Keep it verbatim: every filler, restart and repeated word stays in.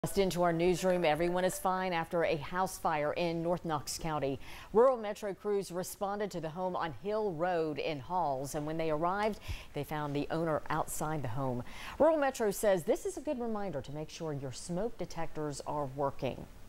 Just into our newsroom, everyone is fine after a house fire in North Knox County. Rural Metro crews responded to the home on Hill Road in Halls, and when they arrived, they found the owner outside the home. Rural Metro says this is a good reminder to make sure your smoke detectors are working.